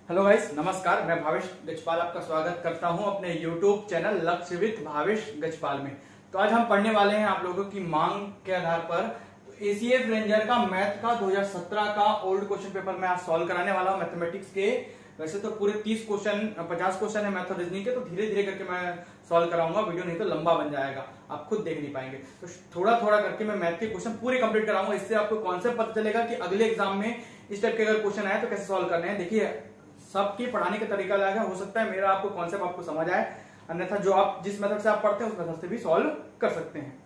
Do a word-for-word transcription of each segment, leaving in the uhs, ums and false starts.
Hello guys, नमस्कार। मैं भावेश गजपाल आपका स्वागत करता हूं अपने YouTube channel Lakshya with Bhavesh Gajpal में। तो आज हम पढ़ने वाले हैं आप लोगों की मांग के आधार पर एसीएफ रेंजर का मैथ का दो हज़ार सत्रह का ओल्ड क्वेश्चन पेपर मैं आज सॉल्व कराने वाला हूं मैथमेटिक्स के। वैसे तो पूरे तीस क्वेश्चन पचास क्वेश्चन है मैथ और रीजनिंग के, तो धीरे धीरे करके मैं सॉल्व कराऊंगा, वीडियो नहीं तो लंबा बन जाएगा, आप खुद देख नहीं पाएंगे। तो थोड़ा थोड़ा करके मैं मैथ के क्वेश्चन पूरे कंप्लीट कराऊंगा। इससे आपको कॉन्सेप्ट पता चलेगा कि अगले एग्जाम में इस टाइप के अगर क्वेश्चन आए तो कैसे सॉल्व करने हैं। देखिए, सबके पढ़ाने का तरीका अलग है, हो सकता है मेरा आपको कॉन्सेप्ट आपको समझ आए, अन्यथा जो आप जिस मेथड से आप पढ़ते हैं उस मेथड से भी सॉल्व कर सकते हैं।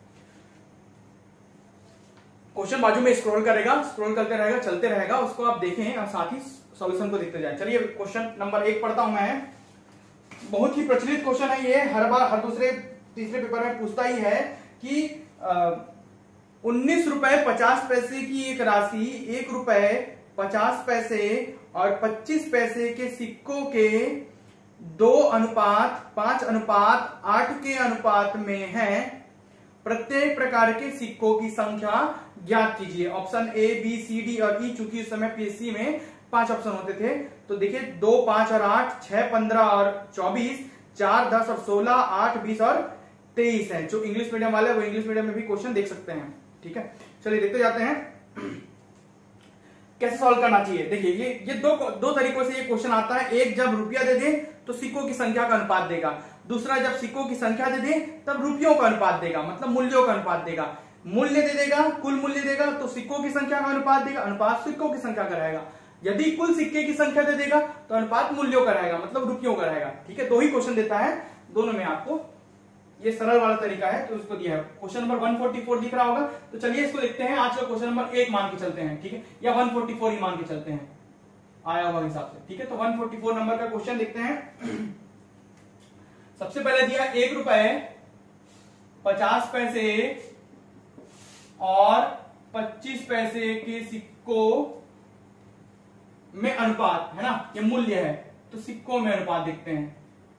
क्वेश्चन बाजू में स्क्रॉल करेगा, स्क्रॉल करते रहेगा, चलते रहेगा, उसको आप देखें और साथ ही सॉल्यूशन को देखते जाएं। चलिए क्वेश्चन नंबर एक पढ़ता हूं मैं। बहुत ही प्रचलित क्वेश्चन है ये, हर बार हर दूसरे तीसरे पेपर में पूछता ही है कि उन्नीस रुपए पचास पैसे की एक राशि एक रुपए पचास पैसे और पच्चीस पैसे के सिक्कों के दो अनुपात पांच अनुपात आठ के अनुपात में है। प्रत्येक प्रकार के सिक्कों की संख्या ज्ञात कीजिए। Option A, B, C, D और ई, चूंकि उस समय पीएससी में पांच ऑप्शन होते थे, तो देखिए दो, पांच और आठ, छह, पंद्रह और चौबीस, चार, दस और सोलह, आठ, बीस और तेईस है। जो इंग्लिश मीडियम वाले वो इंग्लिश मीडियम में भी क्वेश्चन देख सकते हैं। ठीक है, चलिए देखते जाते हैं कैसे सॉल्व करना चाहिए। देखिए ये ये दो दो तरीकों से ये क्वेश्चन आता है। एक, जब रुपया दे दे तो सिक्कों की संख्या का अनुपात देगा। दूसरा, जब सिक्कों की संख्या दे दे तब रुपयों का अनुपात देगा, मतलब मूल्यों का अनुपात देगा। मूल्य दे देगा, कुल मूल्य देगा तो सिक्कों की संख्या का अनुपात देगा, अनुपात सिक्कों की संख्या का रहेगा। यदि कुल सिक्के की संख्या दे देगा तो अनुपात मूल्यों का रहेगा, मतलब रुपयों का रहेगा। ठीक है, दो ही क्वेश्चन देता है, दोनों में आपको ये सरल वाला तरीका है तो उसको दिया है। क्वेश्चन नंबर एक सौ चौवालीस दिख रहा होगा, तो चलिए इसको देखते हैं। आज का क्वेश्चन नंबर एक मान के चलते हैं, ठीक है, या एक सौ चौवालीस ही मान के चलते हैं आया हुआ हिसाब से। ठीक है, तो एक सौ चौवालीस नंबर का क्वेश्चन देखते हैं। सबसे पहले दिया एक रुपए पचास पैसे और पच्चीस पैसे के सिक्कों में अनुपात है ना, ये मूल्य है, तो सिक्कों में अनुपात देखते हैं।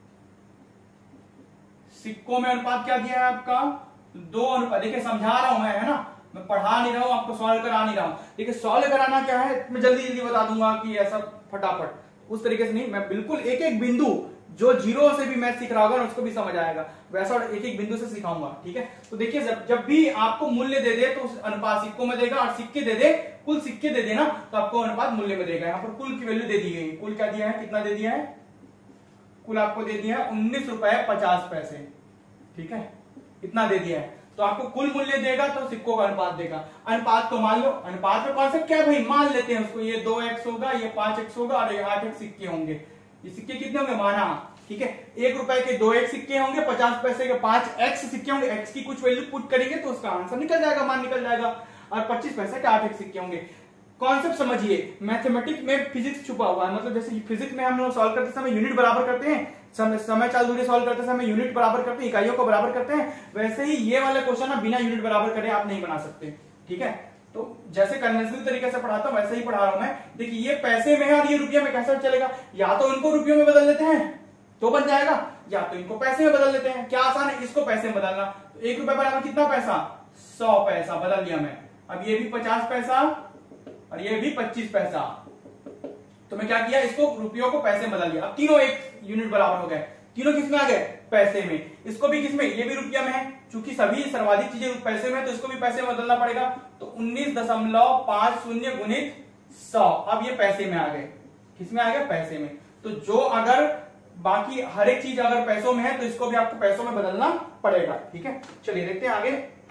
सिक्कों में अनुपात क्या दिया है आपका? दो अनुपात। देखिए समझा रहा हूं मैं, है ना, मैं पढ़ा नहीं रहा हूं, आपको सॉल्व करा नहीं रहा हूं। देखिए सॉल्व कराना क्या है, मैं जल्दी जल्दी बता दूंगा कि ऐसा फटाफट उस तरीके से नहीं, मैं बिल्कुल एक एक बिंदु जो जीरो से भी मैथ सीख रहा होगा उसको भी समझ आएगा, वैसा एक एक बिंदु से सिखाऊंगा। ठीक है, तो देखिए जब जब भी आपको मूल्य दे दे तो उस अनुपात सिक्कों में देगा, और सिक्के दे दे, कुल सिक्के दे देना तो आपको अनुपात मूल्य में देगा। यहाँ पर कुल की वैल्यू दे दी गई, कुल क्या दिया है, कितना दे दिया है, कुल आपको दे दिया है उन्नीस रुपए पचास पैसे। ठीक है, इतना दे दिया है, तो आपको कुल मूल्य देगा तो सिक्कों का अनुपात देगा। अनुपात तो मान लो, अनुपात में कॉन्सेप्ट क्या है भाई, मान लेते हैं उसको, ये दो एक्स होगा, ये पांच एक्स होगा और ये आठ एक्स सिक्के होंगे। ये सिक्के कितने होंगे, माना, ठीक है, एक रुपए के दो एक्स सिक्के होंगे, पचास पैसे के पांच एक्स सिक्के होंगे। एक्स की कुछ वैल्यू पुट करेंगे तो उसका आंसर निकल जाएगा, मान निकल जाएगा, और पच्चीस पैसे के आठ एक्स सिक्के होंगे। कॉन्सेप्ट समझिए, मैथमेटिक्स में फिजिक्स छुपा हुआ है, मतलब जैसे फिजिक्स में हम लोग सॉल्व करते समय यूनिट बराबर करते हैं, समय समय चाल दूरी सॉल्व करते समय यूनिट बराबर करते हैं, इकाइयों को बराबर करते हैं, वैसे ही ये वाले क्वेश्चन ना बिना यूनिट बराबर करे आप नहीं बना सकते। ठीक है, तो जैसे कन्वेंशनल तरीके से पढ़ाता हूं वैसे ही पढ़ा रहा हूं मैं। देखिए ये पैसे में है और ये रुपये में, कैसे चलेगा, या तो इनको रुपयों में बदल देते हैं तो बन जाएगा, या तो इनको पैसे में बदल देते हैं। क्या आसान है, इसको पैसे में बदलना, तो एक रुपए बराबर कितना पैसा, सौ पैसा, बदल दिया मैं। अब ये भी पचास पैसा और ये भी पच्चीस पैसा, तो मैं क्या किया, इसको रुपयों को पैसे में बदल दिया। अब तीनों एक यूनिट बराबर हो गए, तीनों किसमें आ गए, पैसे में। इसको भी किसमें, ये भी रुपया में है, चूंकि सभी सर्वाधिक चीजें पैसे में, तो इसको भी पैसे में बदलना पड़ेगा। तो उन्नीस दशमलव पांच शून्य गुणित सौ, अब ये पैसे में आ गए, किसमें आ गए, पैसे में। तो जो अगर बाकी हर एक चीज अगर पैसों में है तो इसको भी आपको पैसों में बदलना पड़ेगा। ठीक है, चलिए देखते हैं आगे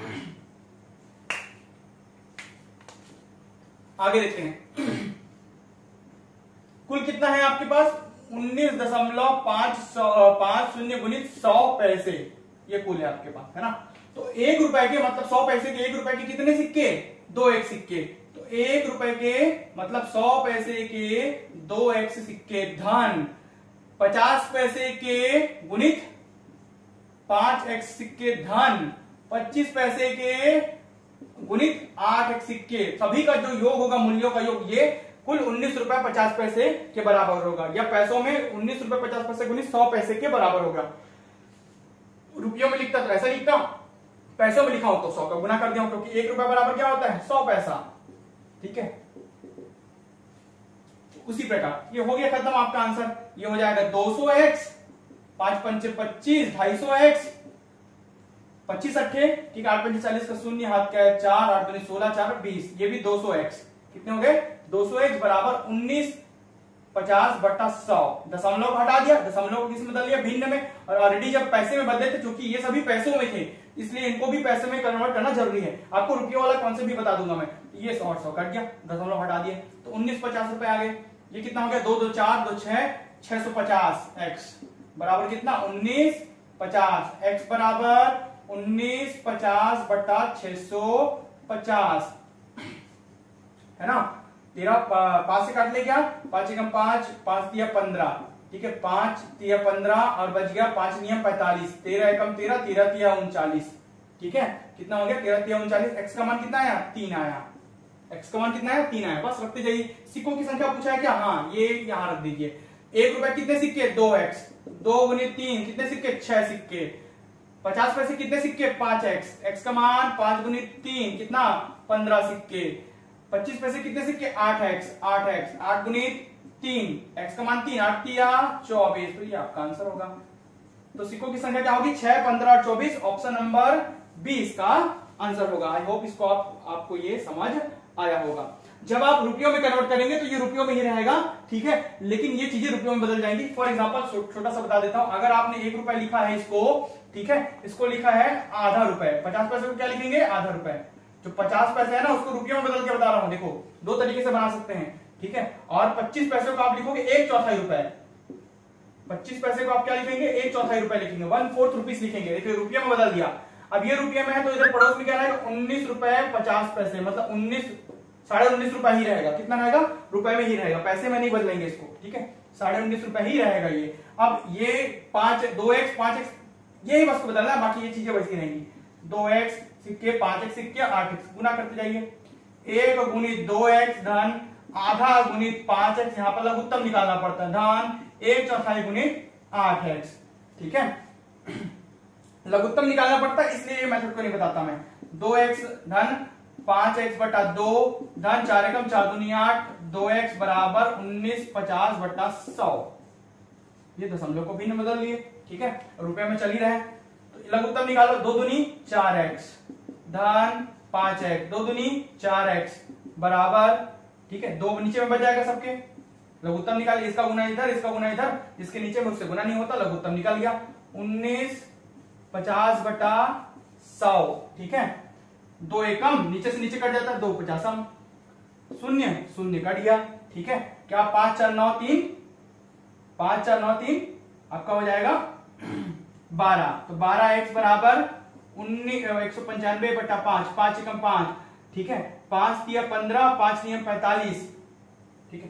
आगे देखते हैं। कुल कितना है आपके पास, उन्नीस दशमलव पांच पांच शून्य गुणित सौ पैसे, ये कुल है आपके पास, है ना। तो एक रुपए के मतलब सौ पैसे के एक रुपए के कितने सिक्के, दो एक सिक्के, तो एक रुपए के मतलब सौ पैसे के दो एक सिक्के धन, पचास पैसे के गुणित पांच एक्स सिक्के धन, पच्चीस पैसे के गुणित आठ एक्स सिक्के, सभी का जो योग होगा, मूल्यों का योग, ये कुल उन्नीस रुपए पचास पैसे के बराबर होगा, या पैसों में उन्नीस रुपए पचास पैसे गुणित सौ पैसे के बराबर होगा। रुपयों में लिखता तो ऐसा लिखता, पैसों में लिखा हो तो सौ का गुना कर दिया, क्योंकि एक रुपए बराबर क्या होता है, सौ पैसा। ठीक है, उसी प्रकार ये हो गया खत्म आपका आंसर। ये हो जाएगा दो सौ एक्स, पांच पंचे पच्चीस, ढाई सौ एक्स, पच्चीस अट्ठे, ठीक है, आठ पंचे चालीस का शून्य, हाथ का है चार, आठ दूनी सोलह, चार बीस, ये भी दो सौ एक्स। कितने हो गए? दो सौ एक्स बराबर उन्नीस पचास बट्टा सौ। दशमलव हटा दिया, दशमलव को किस में बदल दिया? भिन्न में। और ऑलरेडी जब पैसे में बदले थे, क्योंकि ये सभी पैसों में थे, इसलिए इनको भी पैसे में कन्वर्ट करना जरूरी है। आपको रुपये वाला कॉन्सेप्ट भी बता दूंगा मैं। ये सौ सौ कट गया, दशमलव हटा दिए तो उन्नीस पचास रुपए आ गए। ये कितना हो गया? दो दो चार, दो छह, छह सौ पचास एक्स बराबर कितना? उन्नीस पचास। एक्स बराबर उन्नीस पचास बट्टा छह सौ पचास, है ना। तेरह पांच से काट ले क्या? पांच एकम पांच, पांच दिया पंद्रह, ठीक है, पांच दिया पंद्रह और बच गया पांच नियम पैंतालीस, तेरह एकम तेरह, तेरह दिया उनचालीस, ठीक है। कितना हो गया? तेरह दिया उनचालीस। एक्स का मान कितना आया? तीन आया। एक्स का मान कितना आया? तीन आया। बस रखते जाइए। सिक्कों की संख्या पूछा है क्या? हाँ, ये यहां रख दीजिए। एक रुपए कितने सिक्के? दो एक्स, दो गुनी तीन कितने सिक्के? छह सिक्के। पचास पैसे कितने सिक्के? पांच एक्स। एक्स का मान पांच गुनी तीन कितना? पंद्रह सिक्के। पच्चीस पैसे कितने सिक्के? आठ एक्स, आठ एक्स, आठ गुनी तीन, एक्स का मान तीन, आठ दिया चौबीस, तो ये आपका आंसर होगा। तो सिक्कों की संख्या क्या होगी? छह, पंद्रह और चौबीस। ऑप्शन नंबर बीस का आंसर होगा। आई होप इसको आप, आपको ये समझ आया होगा। जब आप रुपयों में कन्वर्ट करेंगे तो ये रुपयों में ही रहेगा, ठीक है, लेकिन ये चीजें रुपयों में बदल जाएंगी। फॉर एग्जांपल छोटा सा बता देता हूं, अगर आपने एक रुपए लिखा है इसको, ठीक है, इसको लिखा है आधा रुपए, पचास पैसे को क्या लिखेंगे? आधा रुपए। जो पचास पैसे है ना, उसको रुपयों में बदल के बता रहा हूं। देखो, दो तरीके से बना सकते हैं, ठीक है। और पच्चीस पैसे को आप लिखोगे एक चौथाई रुपए, पच्चीस पैसे को आप क्या लिखेंगे? एक चौथाई रुपए लिखेंगे, वन फोर्थ रुपीस लिखेंगे। देखिए, रुपये में बदल दिया। अब ये रुपये में है तो इधर पड़ोस में क्या रहेगा? उन्नीस रुपए पचास पैसे, मतलब उन्नीस साढ़े उन्नीस रुपए ही रहेगा। कितना रहेगा? रुपए में ही रहेगा, पैसे में नहीं बदलेंगे इसको, ठीक है, साढ़े उन्नीस रुपए ही रहेगा ये। अब ये पांच, दो एक्स, पांच एक्स, यही बस को बदलना है, बाकी ये चीजें वैसी रहेंगी। दो एक्स सिक्के, पांच एक्स सिक्के, आठ एक्स, गुना करते जाइए। एक गुनी दो एक्स धन आधा गुनी पांच एक्स, यहां पर लघुत्तम निकालना पड़ता है, धन एक चौथाई गुनी आठ एक्स, ठीक है। लघुत्तम निकालना पड़ता है, इसलिए ये मेथड को नहीं बताता मैं। दो एक्स धन पांच एक्स बटा दो धन चार एकम चार दूनी आठ, दो एक्स बराबर उन्नीस पचास बटा सौ। ये दशमलव को भी नहीं बदल लिए, ठीक है, रुपए में चल ही रहे। तो लघुत्तम निकालो, दो दूनी चार एक्स धन पांच एक्स, दो दूनी चार एक्स बराबर, ठीक है, दो नीचे में बच जाएगा सबके। लघुत्तम निकालिए, इसका गुना इधर, इसका गुना इधर, जिसके नीचे में उससे गुना नहीं होता, लघुत्तम निकल गया। उन्नीस पचास बटा सौ, ठीक है, दो एकम नीचे से नीचे कट जाता है, दो पचासम, शून्य शून्य कट गया, ठीक है। क्या? पांच चार नौ तीन, पांच चार नौ तीन आपका हो जाएगा बारह। तो बारह एक्स बराबर उन्नीस एक सौ पंचानवे बटा पांच, पांच एकम पांच, ठीक है, पांच दिया पंद्रह, पांच नियम पैंतालीस, ठीक है,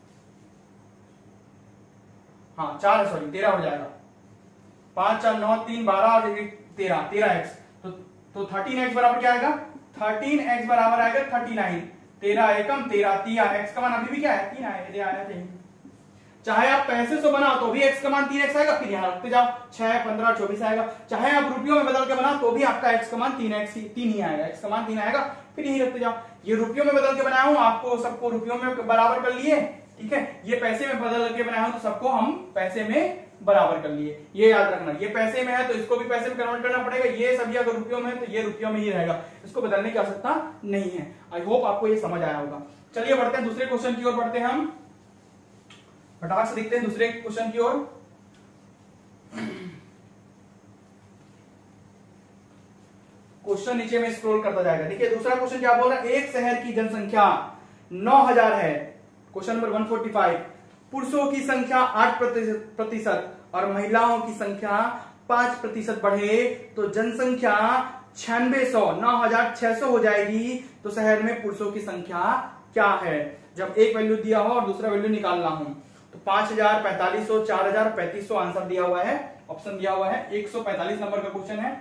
हाँ चार सॉरी तेरह हो जाएगा। पांच चार नौ तीन बारह और तेरह, तेरह एक्स, तो तो थर्टीन एक्स बराबर क्या आएगा? थर्टीन एक्स बराबर आएगा थर्टी नाइन। तेरह एकम तेरह तिया, एक्स का मान अभी भी क्या है? तीन आया। चाहे आप पैसे से बनाओ तो भी एक्स का मान तीन एक्स आएगा, फिर यहां रखते जाओ, छह पंद्रह चौबीस आएगा। चाहे आप रुपयों में बदल के बनाओ तो भी आपका एक्स का मान तीन एक्स तीन ही आएगा, एक्स का मान तीन आएगा, फिर यही रखते जाओ। ये रुपयों में बदल के बनाया हूं, आपको सबको रुपयों में बराबर कर लिए, ठीक है। ये पैसे में बदल के बनाया हूं तो सबको हम पैसे में बराबर कर लिए, ये याद रखना। ये पैसे में है तो इसको भी पैसे में कन्वर्ट करना पड़ेगा। ये सभी अगर रुपयों में है तो ये रुपयों में ही रहेगा, इसको बदलने की आवश्यकता नहीं है। आई होप आपको ये समझ आया होगा। चलिए बढ़ते हैं दूसरे क्वेश्चन की ओर, बढ़ते हैं हम, फटाक से देखते हैं दूसरे क्वेश्चन की ओर। क्वेश्चन नीचे में स्क्रॉल करता जाएगा। देखिए दूसरा क्वेश्चन क्या बोल रहा है? एक शहर की जनसंख्या नौ हजार है। क्वेश्चन नंबर एक सौ पैंतालीस। पुरुषों की संख्या आठ प्रतिशत और महिलाओं की संख्या पांच प्रतिशत बढ़े तो जनसंख्या छियानवे सौ नौ हजार छह सौ हो जाएगी। तो शहर में पुरुषों की संख्या क्या है? जब एक वैल्यू दिया हो और दूसरा वैल्यू निकालना हो तो पांच हजार पैंतालीस सौ चार हजार पैंतीस सौ आंसर दिया हुआ है, ऑप्शन दिया हुआ है। एक सौ पैंतालीस नंबर का क्वेश्चन है।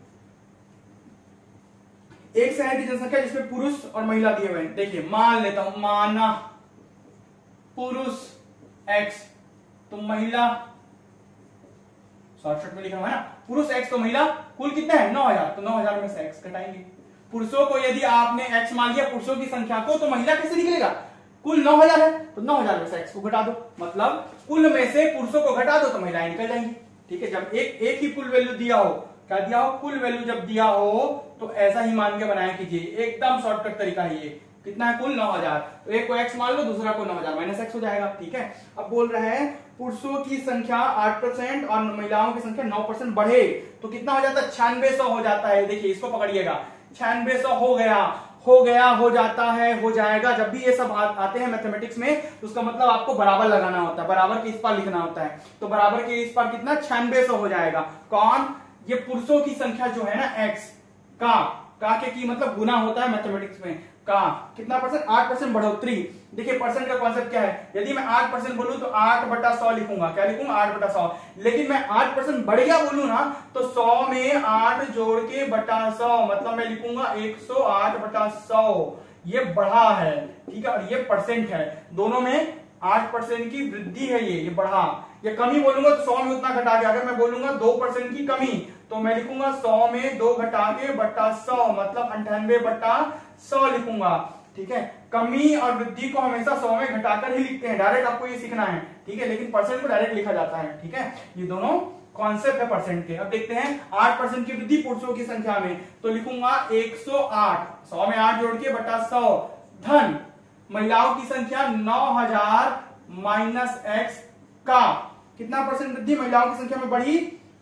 एक शहर की जनसंख्या जिसमें पुरुष और महिला दिए हुए हैं। देखिए मान लेता हूं, माना पुरुष एक्स तो महिला, शॉर्टकट में लिखा हुआ है ना, पुरुष एक्स तो महिला, कुल कितना है? नौ हजार। तो नौ हजार में से एक्स घटाएंगे। पुरुषों को यदि आपने एक्स मान लिया पुरुषों की संख्या को, तो महिला कैसे निकलेगा? कुल नौ हजार है तो नौ हजार में से एक्स को घटा दो, मतलब कुल में से पुरुषों को घटा दो तो महिलाएं निकल जाएंगी। ठीक है, जब एक एक ही कुल वैल्यू दिया हो, क्या दिया हो, कुल वैल्यू जब दिया हो तो ऐसा ही मान के बनाया कीजिए, एकदम शॉर्टकट तरीका है ये। कितना है कुल नौ हजार, तो एक को एक्स मान लो, दूसरा को नौ हजार माइनस एक्स हो जाएगा। ठीक है, अब बोल रहे हैं पुरुषों की संख्या आठ परसेंट और महिलाओं की संख्या नौ परसेंट बढ़े तो कितना हो जाता है, छियानवे सौ हो जाता है। देखिए इसको पकड़िएगा, छियानवे सौ हो गया हो गया हो जाता है, हो जाएगा। जब भी ये सब आ, आते हैं मैथमेटिक्स में तो उसका मतलब आपको बराबर लगाना होता है, बराबर के इस पार लिखना होता है। तो बराबर के इस पार कितना, छियानवे सौ हो जाएगा। कौन, ये पुरुषों की संख्या जो है ना एक्स का का के की मतलब गुना होता है मैथमेटिक्स में, का कितना परसेंट, आठ परसेंट बढ़ोतरी। देखिए परसेंट का कॉन्सेप्ट क्या है, यदि मैं आठ परसेंट बोलूं तो आठ बटा सौ लिखूंगा, क्या लिखूंगा, आठ बटा सौ। लेकिन मैं आठ परसेंट बढ़ गया बोलूं ना तो सौ में आठ जोड़ के बटा सौ, मतलब मैं लिखूंगा एक सौ आठ बटा सौ। ये बढ़ा है, ठीक है, और ये परसेंट है, दोनों में आठ परसेंट की वृद्धि है, ये ये बढ़ा। ये कमी बोलूंगा तो सौ में उतना घटा के, अगर मैं बोलूंगा दो परसेंट की कमी तो मैं लिखूंगा सौ में दो घटा के बटा सौ, मतलब अंठानवे बटा सौ लिखूंगा। ठीक है, कमी और वृद्धि को हमेशा सौ में घटाकर ही लिखते हैं, डायरेक्ट आपको ये सीखना है। ठीक है, लेकिन परसेंट को डायरेक्ट लिखा जाता है। ठीक है, ये दोनों कॉन्सेप्ट है परसेंट के। अब देखते हैं आठ परसेंट की वृद्धि पुरुषों की संख्या में, तो लिखूंगा एक सौ आठ, सौ में आठ जोड़ के बटा सौ, धन महिलाओं की संख्या नौ हजार माइनस एक्स का कितना परसेंट वृद्धि, महिलाओं की संख्या में बढ़ी,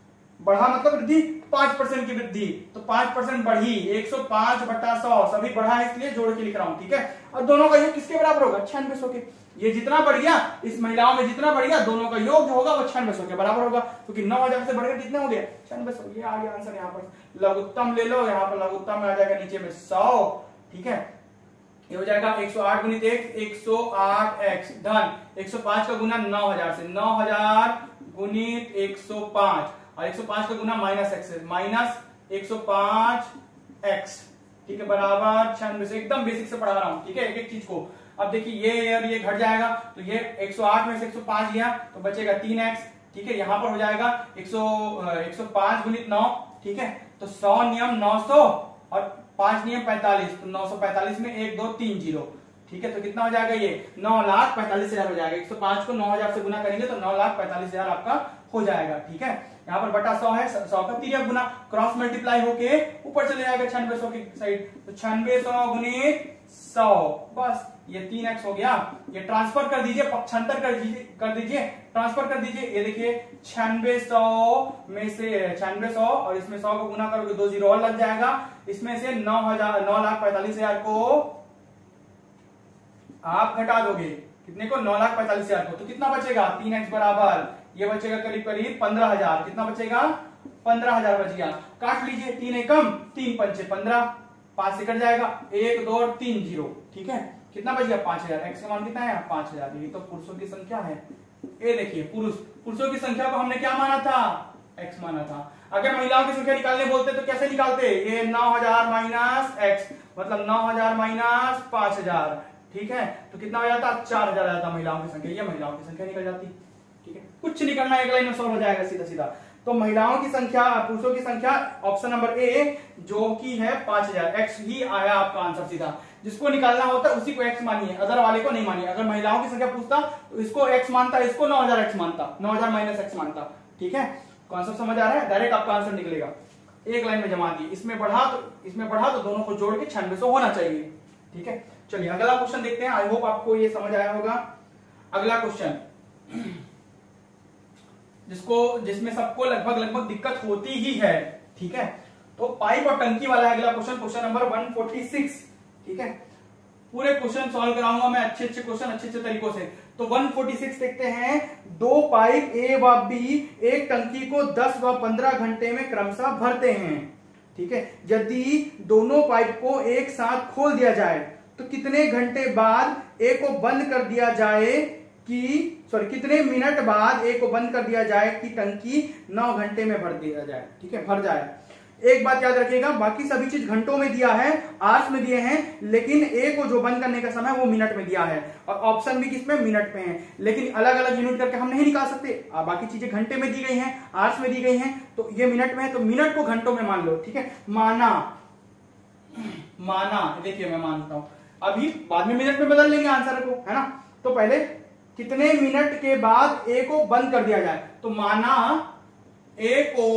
बढ़ा मतलब वृद्धि पांच परसेंट की वृद्धि, तो पांच परसेंट बढ़ी, एक सौ पांच बटा सौ, सभी बढ़ा है इसलिए जोड़ के लिख रहा हूं। ठीक है, और दोनों का योग किसके बराबर होगा, छियानवे सौ के। ये जितना बढ़ गया इस महिलाओं में जितना बढ़ गया, दोनों का योग जो होगा वो छियानवे सौ के बराबर होगा, क्योंकि नौ हजार से बढ़कर कितना हो गया, छियानवे सौ। ये आ गया आंसर। यहाँ पर लघुत्तम ले लो, यहाँ पर लघुत्तम में आ जाएगा नीचे में सौ। ठीक है, ये हो जाएगा एक सौ आठ गुणित एक, एक सौ आठ एक्स, धन एक सौ पांच का गुना नौ हजार से, नौ हजार गुणित एक सौ पांच, और एक सौ पांच का गुना माइनस एक्स से, माइनस एक सौ पांच एक्स। ठीक है, बराबर छियानवे से। एकदम बेसिक से पढ़ा रहा हूं। ठीक है, एक एक चीज को। अब देखिए ये और ये घट जाएगा, तो ये एक सौ आठ में से एक सौ पांच गया तो बचेगा तीन एक्स। ठीक है, यहां पर हो जाएगा एक सौ पांच गुणित नौ। ठीक है, तो सौ नियम नौ सौ और पांच नियम पैंतालीस, तो नौ सौ पैंतालीस में एक दो तीन जीरो। ठीक है, तो कितना हो जाएगा, ये नौ लाख पैंतालीस हजार हो जाएगा। एक सौ पांच को नौ हजार से गुना करेंगे तो नौ लाख पैंतालीस हजार आपका हो जाएगा। ठीक है, यहाँ पर बटा सौ है, सौ का तिरक गुना, क्रॉस मल्टीप्लाई होके ऊपर चले जाएगा छियानवे सौ की साइड, तो छियानवे सौ गुणित सौ, बस ये तीन एक्स हो गया। ये ट्रांसफर कर दीजिए, पक्षांतर कर दीजिए कर दीजिए ट्रांसफर कर दीजिए। ये देखिए छियानवे सौ में से छियानवे सौ और इसमें सौ को गुना करोगे दो जीरो और लग जाएगा। इसमें से नौ हजार नौ लाख पैंतालीस हजार को आप घटा दोगे, कितने को, नौ लाख पैंतालीस हजार को, तो कितना बचेगा, तीन एक्स बराबर ये बचेगा करीब करीब पंद्रह हजार। कितना बचेगा, पंद्रह हजार बच गया। काट लीजिए, तीन एकम तीन पंचे पंद्रह, पांच से कट जाएगा, एक दो और तीन जीरो। ठीक है, कितना बच गया, पांच हजार। एक्स का मान कितना है, पांच हजार। ये तो पुरुषों की संख्या है। ये देखिए पुरुष पुरुषों की संख्या को हमने क्या माना था, एक्स माना था। अगर महिलाओं की संख्या निकालने बोलते तो कैसे निकालते, ये नौ हजार माइनस एक्स, मतलब नौ हजार माइनस पांच हजार। ठीक है, तो कितना हो जाता, चार हजार आ जाता महिलाओं की संख्या, ये महिलाओं की संख्या निकल जाती। ठीक है, कुछ निकलना एक लाइन में सॉल्व हो जाएगा सीधा सीधा। तो महिलाओं की संख्या, पुरुषों की संख्या ऑप्शन नंबर ए जो कि है पांच हजार, एक्स ही आया आपका आंसर सीधा। जिसको निकालना होता है उसी को एक्स मानिए, अदर वाले को नहीं मानिए। अगर महिलाओं की संख्या पूछता तो इसको एक्स मानता, इसको नौ हजार एक्स मानता, नौ हजार माइनस एक्स मानता। ठीक है, कॉन्सेप्ट समझ आ रहा है, डायरेक्ट आपका आंसर निकलेगा। एक लाइन में जमा दी, इसमें बढ़ा तो इसमें बढ़ा तो दोनों को जोड़ के छियानवे सौ होना चाहिए। ठीक है, चलिए अगला क्वेश्चन देखते हैं। आई होप आपको ये समझ आया होगा। अगला क्वेश्चन जिसको जिसमें सबको लगभग लगभग दिक्कत होती ही है। ठीक है, तो पाइप और टंकी वाला है अगला क्वेश्चन, क्वेश्चन नंबर एक सौ छियालीस। ठीक है, पूरे क्वेश्चन सॉल्व कराऊंगा मैं अच्छे अच्छे क्वेश्चन अच्छे अच्छे तरीकों से। तो एक सौ छियालीस देखते हैं। दो पाइप ए व बी एक टंकी को दस व पंद्रह घंटे में क्रमशः भरते हैं। ठीक है, यदि दोनों पाइप को एक साथ खोल दिया जाए तो कितने घंटे बाद ए को बंद कर दिया जाए कि सॉरी कितने मिनट बाद ए को बंद कर दिया जाए कि टंकी नौ घंटे में भर दिया जाए। ठीक है, भर जाए। एक बात याद रखिएगा, बाकी सभी चीज घंटों में दिया है, आवर्स में दिए हैं, लेकिन ए को जो बंद करने का समय वो मिनट में दिया है, और ऑप्शन भी किसमें, मिनट में है। लेकिन अलग अलग यूनिट करके हम नहीं निकाल सकते। बाकी चीजें घंटे में दी गई हैं, आवर्स में दी गई हैं, तो ये मिनट में है, तो मिनट को घंटों में मान लो। ठीक है, माना माना देखिए मैं मानता हूं, अभी बाद में मिनट में बदल लेंगे आंसर को, है ना। तो पहले कितने मिनट के बाद ए को बंद कर दिया जाए, तो माना ए को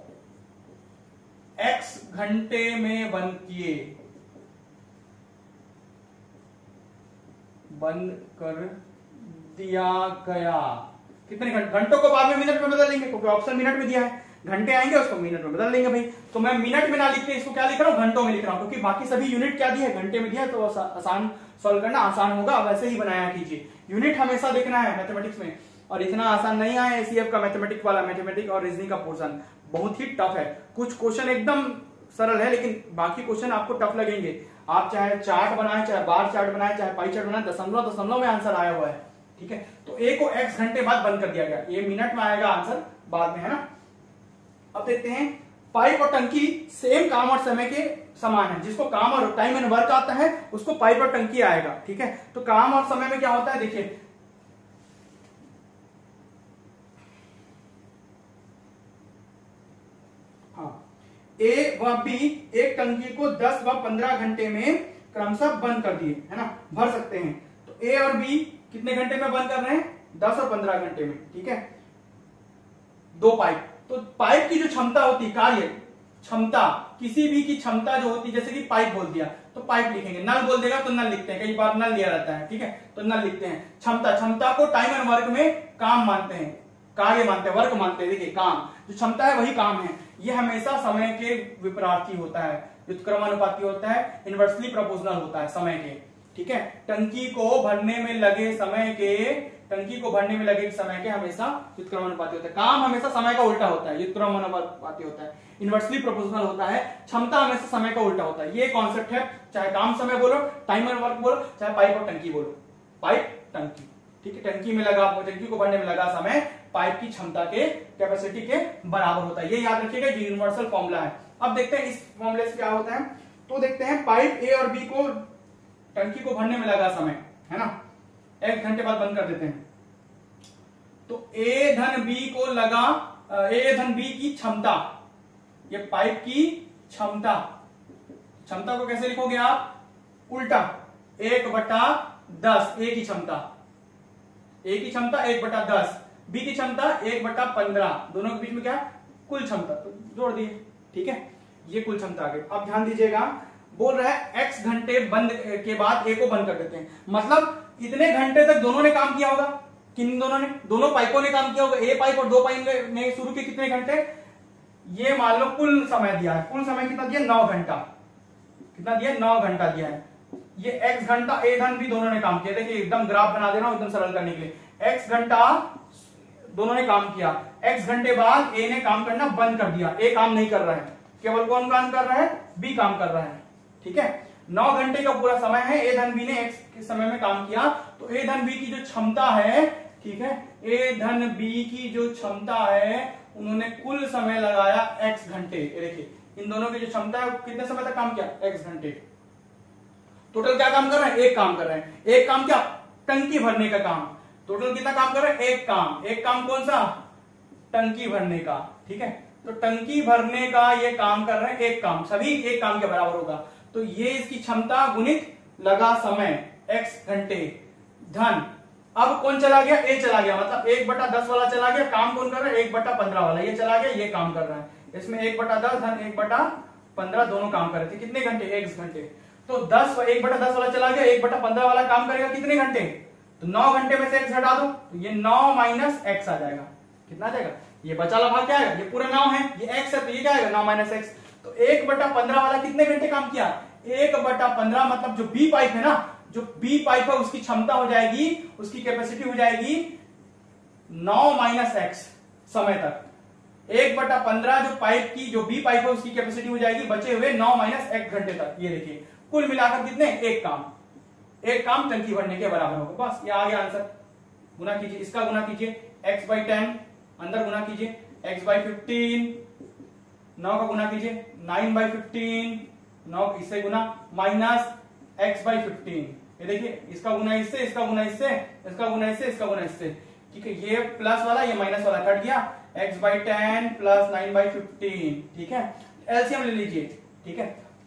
एक्स घंटे में बंद किए, बंद कर दिया गया। कितने घंटों को बाद में मिनट में बदल लेंगे, क्योंकि ऑप्शन मिनट में दिया है, घंटे आएंगे उसको मिनट में बदल लेंगे भाई। तो मैं मिनट में ना लिख के इसको क्या लिख रहा हूं, घंटों में लिख रहा हूं, क्योंकि बाकी सभी यूनिट क्या दिया है, घंटे में दिया है, तो आसान सॉल्व करना आसान होगा, वैसे ही बनाया कीजिए। यूनिट हमेशा देखना है मैथमेटिक्स में, और इतना आसान नहीं आया एसीएफ का मैथमेटिक्स वाला, मैथमेटिक्स और रीजनिंग का पोर्शन बहुत ही टफ है। कुछ क्वेश्चन एकदम सरल है, लेकिन बाकी क्वेश्चन आपको टफ लगेंगे। आप चाहे चार्ट बनाए, चाहे बार चार्ट बनाए, चाहे पाई चार्ट बनाए, दशमलव दशमलव में आंसर आया हुआ है, ठीक है। तो ए को एक्स घंटे बाद बंद कर दिया गया, ये मिनट में आएगा आंसर बाद में, है ना। अब देखते हैं, पाइप और टंकी सेम काम और समय के समान है, जिसको काम और टाइम एंड वर्क आता है उसको पाइप और टंकी आएगा, ठीक है। तो काम और समय में क्या होता है, देखिए ए व बी एक टंकी को दस व पंद्रह घंटे में क्रमशः बंद कर दिए, है ना, भर सकते हैं। तो ए और बी कितने घंटे में बंद कर रहे हैं, दस और पंद्रह घंटे में, ठीक है। दो पाइप, तो पाइप की जो क्षमता होती है, कार्य क्षमता, किसी भी की क्षमता जो होती है, जैसे कि पाइप बोल दिया तो पाइप लिखेंगे, नल बोल देगा तो नल लिखते हैं, कई बार नल लिया रहता है, ठीक है, तो नल लिखते हैं। क्षमता, क्षमता को टाइम एंड वर्क में काम मानते हैं, कार्य मानते हैं, वर्क मानते हैं। देखिए काम जो क्षमता है वही काम है, ये हमेशा समय के विपरीत होता है, व्युत्क्रमानुपाती होता है, इनवर्सली प्रोपोर्शनल होता है समय के, ठीक है। टंकी को भरने में लगे समय के, टंकी को भरने में लगे समय के हमेशा व्युत्क्रमानुपाती होता है। काम हमेशा समय का उल्टा होता है, व्युत्क्रमानुपाती होता है, इनवर्सली प्रोपोर्शनल होता है। क्षमता हमेशा समय का उल्टा होता है, ये कॉन्सेप्ट है, चाहे काम समय बोलो, टाइम एंड वर्क बोलो, चाहे पाइप और टंकी बोलो, पाइप टंकी, ठीक है। टंकी में लगा, टंकी को भरने में लगा समय पाइप की क्षमता के, कैपेसिटी के बराबर होता है, ये याद रखिएगा, ये यूनिवर्सल फॉर्मूला है। अब देखते हैं इस फॉर्मूले से क्या होता है, तो देखते हैं पाइप ए और बी को टंकी को भरने में लगा समय, है ना, एक घंटे बाद बंद कर देते हैं। तो ए धन बी को लगा, ए धन बी की क्षमता, ये पाइप की क्षमता, क्षमता को कैसे लिखोगे आप, उल्टा, एक बटा दस, ए की क्षमता, ए की क्षमता एक बटा दस, बी की क्षमता एक बटा पंद्रह, दोनों के बीच में क्या कुल क्षमता, तो जोड़ दिए, ठीक है, ये कुल क्षमता आ गई। अब ध्यान दीजिएगा, बोल रहा है एक्स घंटे बंद के बाद ए को बंद कर देते हैं, मतलब इतने घंटे तक दोनों ने काम किया होगा, किन दोनों ने, दोनों पाइपों ने काम किया होगा, ए पाइप और दो पाइप ने शुरू किए कितने घंटे, ये मान लो कुल समय दिया है, कुल समय कितना दिया, नौ घंटा, कितना दिया, नौ घंटा दिया है। ये एक्स घंटा, ए धन भी दोनों ने काम किया, देखिए एकदम ग्राफ बना दे रहा हूं एकदम सरल करने के लिए, एक्स घंटा दोनों ने काम किया, एक्स घंटे बाद ए ने काम करना बंद कर दिया, ए काम नहीं कर रहा है, केवल कौन काम कर रहा है, बी काम कर रहा है, ठीक है। नौ घंटे का पूरा समय है, ए धन बी ने एक्स के समय में काम किया, तो ए धन बी की जो क्षमता है, ठीक है, ए धन बी की जो क्षमता है, उन्होंने कुल समय लगाया एक्स घंटे, देखिए इन दोनों की जो क्षमता है कितने समय तक काम किया, एक्स घंटे। टोटल क्या काम कर रहे हैं, एक काम कर रहे हैं, एक काम क्या, टंकी भरने का काम। टोटल कितना काम कर रहे हैं, एक काम, एक काम कौन सा, टंकी भरने का, ठीक है। तो टंकी भरने का ये काम कर रहे हैं, एक काम, सभी एक काम के बराबर होगा, तो ये इसकी क्षमता गुणित लगा समय एक्स घंटे धन, अब कौन चला गया, ए चला गया, मतलब एक बटा दस वाला चला गया, काम कौन कर रहा है, एक बटा पंद्रह वाला, ये चला गया, ये काम कर रहा है, इसमें एक बटा दस धन एक बटा पंद्रह दोनों काम कर रहे थे, कितने घंटे, एक्स घंटे। तो दस, एक बटा दस वाला चला गया, एक बटा पंद्रह वाला काम करेगा कितने घंटे, तो नौ घंटे में से एक्स हटा दो, तो ये नौ माइनस एक्स आ जाएगा, कितना आ जाएगा, ये बचा वाला भाग क्या आएगा, ये पूरा नौ है, ये एक्स है, तो ये क्या आएगा, नौ माइनस एक्स। तो एक बटा पंद्रह वाला कितने घंटे काम किया, एक बटा पंद्रह, मतलब जो बी पाइप है ना, जो बी पाइप है उसकी क्षमता हो जाएगी, उसकी कैपेसिटी हो जाएगी नौ माइनस एक्स समय तक। एक बटा पंद्रह जो पाइप की, जो बी पाइप है उसकी कैपेसिटी हो जाएगी बचे हुए नौ माइनस एक्स घंटे तक। ये देखिए कुल मिलाकर कितने, एक काम, एक काम टंकी भरने के बराबर होगा, बस ये आ गया आंसर। गुना कीजिए, इसका गुना कीजिए, एक्स बाई टेन अंदर गुना कीजिए, एक्स बाई फिफ्टीन, नौ का गुना कीजिए, नाइन बाई फिफ्टीन, नौ इससे गुना माइनस एक्स बाई फिफ्टीन, ये देखिए इसका गुना इससे, इसका गुना इससे, इसका गुना इससे, इसका गुना इससे, ठीक है। ये प्लस वाला ये माइनस वाला कट गया, x by ten plus nine by fifteen, ठीक है। एलसीएम ले लीजिए, ठीक है।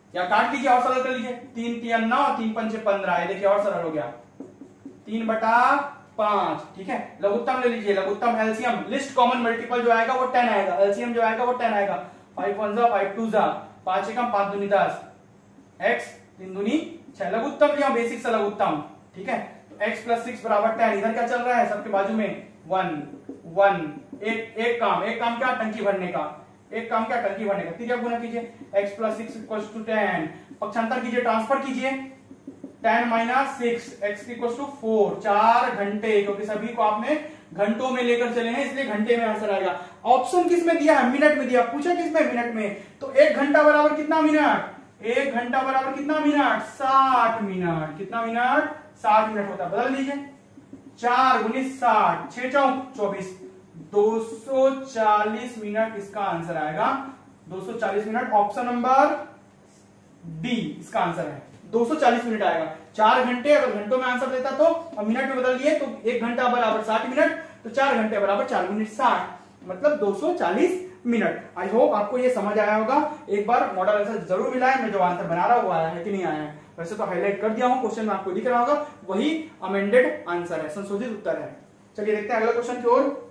या काट लीजिए और सरल कर लीजिए, तीन तीन नौ, तीन पंचे पंद्रह, देखिए और सरल हो गया, तीन बटा पांच, ठीक है। लघुत्तम ले लीजिए, लघुत्तम एलसीएम, लिस्ट कॉमन मल्टीपल जो आएगा वो टेन आएगा, एलसीएम जो आएगा वो टेन आएगा, फाइव वन जा फाइव टू जा, पांच एकम पांच दूनी दस, एक्स तीन दूनी छह, लघुत्तम लिया बेसिक सा लघुत्तम, ठीक है। तो एक्स प्लस सिक्स बराबर टेन, इधर क्या चल रहा है सबके बाजू में वन वन, एक एक काम, एक काम क्या टंकी भरने का, एक काम क्या टंकी भरने का, तीन गुना कीजिए, x plus six equal to ten, पक्षांतर कीजिए, ट्रांसफर कीजिए, ten minus six x equal to four, चार घंटे, क्योंकि सभी को आपने घंटों में लेकर चले हैं इसलिए घंटे में आंसर आएगा। ऑप्शन किस में दिया है, मिनट में दिया, पूछा किस में, मिनट में, तो एक घंटा बराबर कितना मिनट, एक घंटा बराबर कितना मिनट, साठ मिनट, कितना मिनट, साठ मिनट होता है, बदल लीजिए, चार उन्नीस साठ, छह चौक चौबीस, दो सौ चालीस मिनट इसका आंसर आएगा, दो सौ चालीस मिनट, ऑप्शन नंबर डी इसका आंसर है, दो सौ चालीस मिनट आएगा। चार घंटे अगर घंटों में आंसर देता तो अब मिनट में बदल दिए, तो एक घंटा बराबर साठ मिनट, तो चार घंटे बराबर चार मिनट साठ, मतलब दो सौ चालीस मिनट। आई होप आपको ये समझ आया होगा, एक बार मॉडल आंसर जरूर मिला है, मैं जो आंसर बना रहा हूं वो आया है कि नहीं आया है, वैसे तो हाईलाइट कर दिया हूं, क्वेश्चन में आपको दिख रहा होगा, वही अमेंडेड आंसर है, संशोधित उत्तर है। चलिए देखते हैं अगला क्वेश्चन की ओर।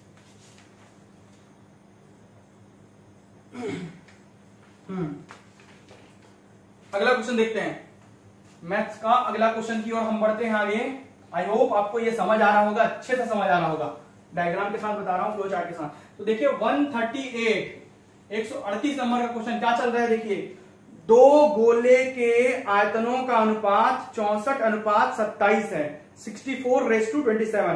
हम्म अगला क्वेश्चन देखते हैं, मैथ्स का अगला क्वेश्चन की ओर हम बढ़ते हैं आगे। आई होप आपको ये समझ आ रहा होगा, अच्छे से समझ आ रहा होगा, डायग्राम के साथ बता रहा हूं, फ्लो चार्ट के साथ। तो देखिए एक सौ अड़तीस, एक सौ अड़तीस नंबर का क्वेश्चन क्या चल रहा है, देखिए दो गोले के आयतनों का अनुपात चौसठ अनुपात सत्ताईस है, sixty four race to twenty seven,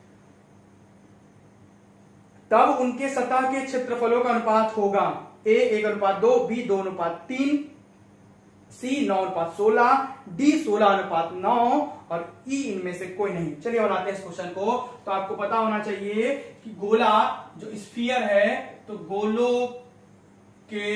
तब उनके सतह के क्षेत्रफलों का अनुपात होगा ए एक अनुपात दो, बी दो अनुपात तीन, सी नौ अनुपात सोलह, डी सोलह अनुपात नौ और ई इनमें से कोई नहीं। चलिए बनाते हैं इस क्वेश्चन को। तो आपको पता होना चाहिए कि गोला जो स्फीयर है, तो गोलों के